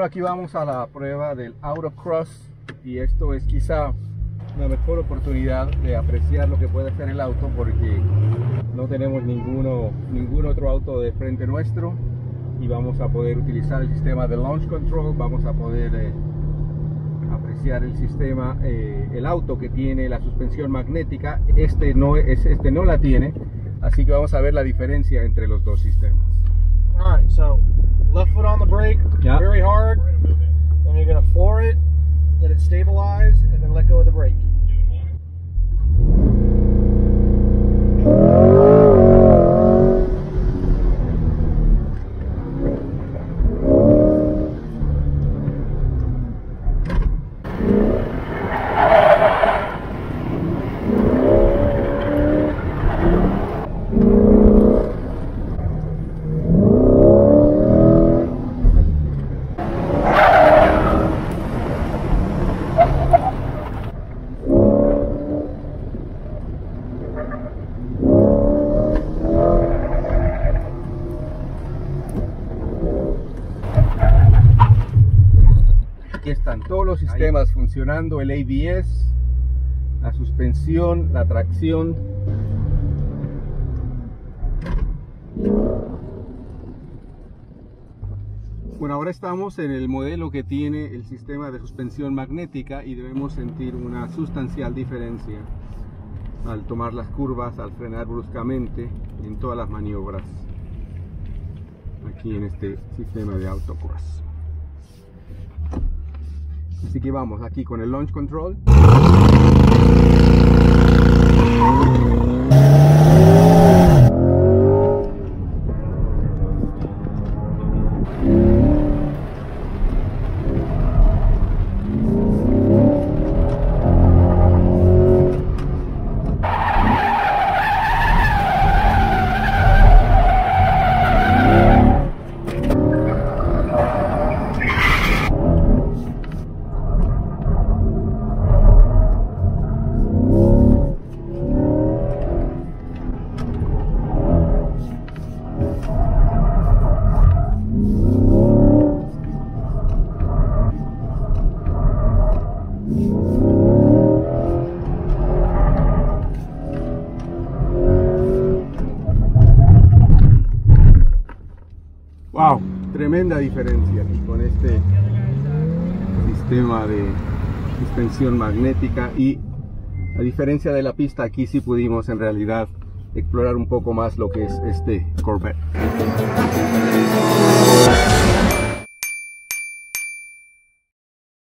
Bueno, aquí vamos a la prueba del autocross y esto es quizá una mejor oportunidad de apreciar lo que puede hacer el auto, porque no tenemos ningún otro auto de frente nuestro y vamos a poder utilizar el sistema de launch control. Vamos a poder apreciar el sistema, el auto que tiene la suspensión magnética. Este no la tiene, así que vamos a ver la diferencia entre los dos sistemas. All right, so left foot on the brake, yeah, very hard, then you're going to floor it, let it stabilize, and then let go of the brake. Aquí están todos los sistemas funcionando: el ABS, la suspensión, la tracción. Bueno, ahora estamos en el modelo que tiene el sistema de suspensión magnética y debemos sentir una sustancial diferencia al tomar las curvas, al frenar bruscamente, en todas las maniobras aquí en este sistema de autocross. Así que vamos aquí con el launch control. Wow, tremenda diferencia aquí con este sistema de suspensión magnética, y a diferencia de la pista, aquí sí pudimos en realidad explorar un poco más lo que es este Corvette.